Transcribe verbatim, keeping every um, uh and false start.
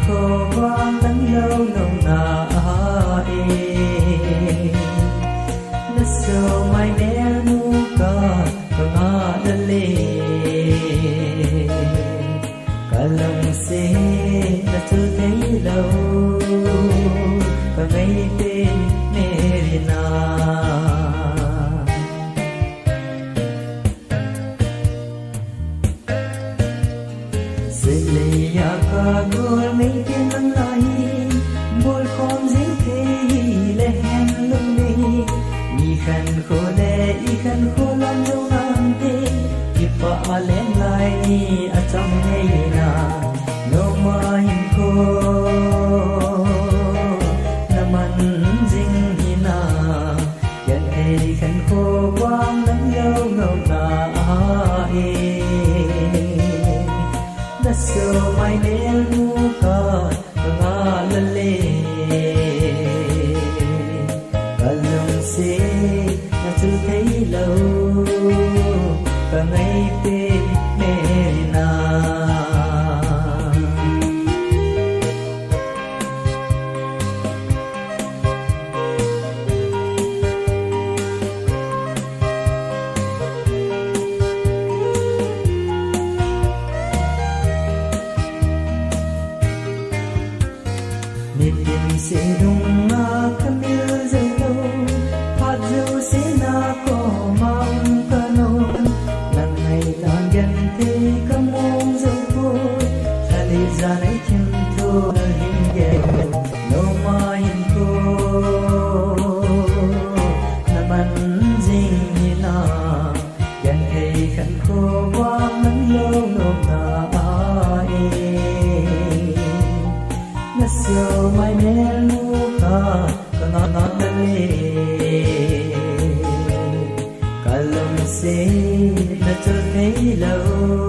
khô quang nắng lâu nồng nà e na so mai ne nu ka ka nga dale kalam se na tu thấy lâu ka ngày tên ne na Gol mấy tiếng nắng lại bồi khom dính thế lệ hẹn lung đi y khăn khô lệ y khăn khô lan dâu ngang tê kịp vợ lên lại ở trong ngày na nô mai khô na man dính hi na nhận thấy khăn khô quang nắng lâu ngầu na na so mai ne nu ka nga lale kalong se na tu thấy lâu ka ngày tên ne na Nidin se dung na kamil zelo Pat zo se na ko maung kanon Nang nay tan gan te kamong zo po Thali zanay kim to na hingay No mayin ko Naman zing nila Gan te kan ko wang nang lâu nong na na so mai ne nu ka ka nga nga dale kalam se na tu thấy lâu